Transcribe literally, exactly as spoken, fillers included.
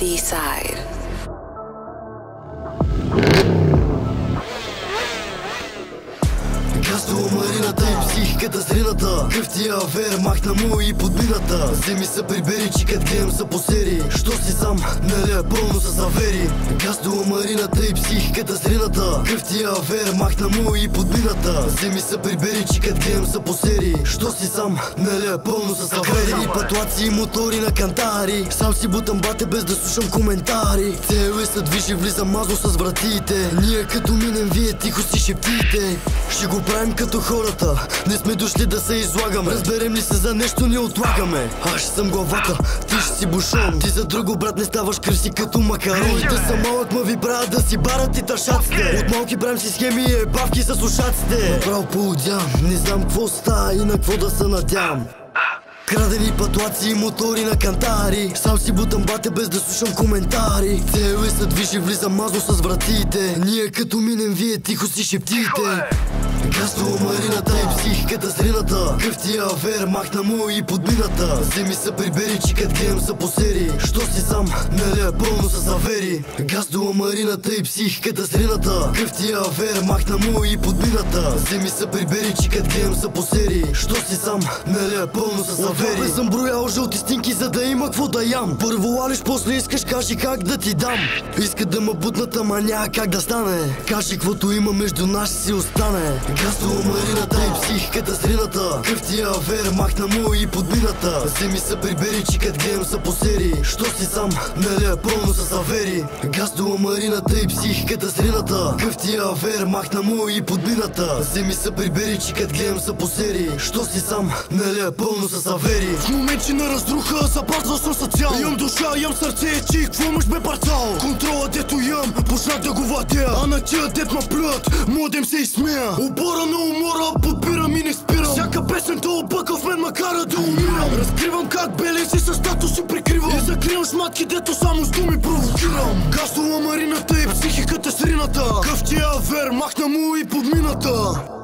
C-Side. Газова марината и психиката зрината. Кръв ти авер, махна му и подмината. Вземи се прибери, че кът гледам са по серии. Що си сам, нали е пълно с авери. Газова марината и психиката зрината. Кръв ти авер, махна му и подмината. Вземи се прибери, че кът гледам са по серии. Що си сам, нали е пълно с авери. Патлаци и мотори на кантари. Сам си бутам бате без да слушам коментари. Цели се движи, влизам мазно с вратите. Ние като минем, вие тихо си шептите. Ще го правим като хората, не сме дошли да се излагаме. Разберем ли се за нещо, не отлагаме. Аз ще съм главата, ти ще си бушон. Ти за друго брат не ставаш кръси като макароните. Са малък, ма ви правят да си барат и тършаците. От малки правим си схеми и ебавки с ушаците. Направо полудям, не знам какво става и на какво да се надявам. Крадени патлаци и мотори на кантари. Сам си бутам бате без да слушам коментари. Цели се движи, влизам мазно с вратите. Ние като минем, вие тихо си шептите. Газова марината и психиката зрината. Кръв ти авер, махна му и подмината. Вземи се прибери, че кът гледам са по серии. Що си сам, нали е пълно с авери. Газова марината и психиката зрината. Кръв ти авер, махна му и подмината. Вземи се прибери, че кът гледам са по серии. Що си сам, нали е пълно с авери. Отвъпе съм броял жълти стинки, за да има какво да ям. Първо лалиш, после искаш, кажи как да ти дам. Искат да ме бутнат, ама няма как да стане. Кажи каквото има между нас ще си остане. Газова марината и психиката зрината. Кръв ти авер, махна му и подмината. Вземи се прибери, че кът гледам са по серии. Що си сам, нали е пълно с авери. Газова марината и психиката зрината. Кръв ти авер, махна му и подмината. Вземи се прибери, че кът гледам са по серии. Що си сам, нали е пълно с авери. В моменти на разруха запазвал съм са цял. Имам душа, имам сърце, чи какво мъж бе парцал. Контрола дето имам, почнах да го владея. А на тия дет ма плюят, младем се изсмея. Обора на умора, подбирам и не спирам. Всяка песен то объка в мен ма кара да умирам. Разкривам как белези с статус си прикривам. И закривам шматки, дето само с думи провокирам. Газова марината и психиката срината. Кръв ти авер, махна му и подмината.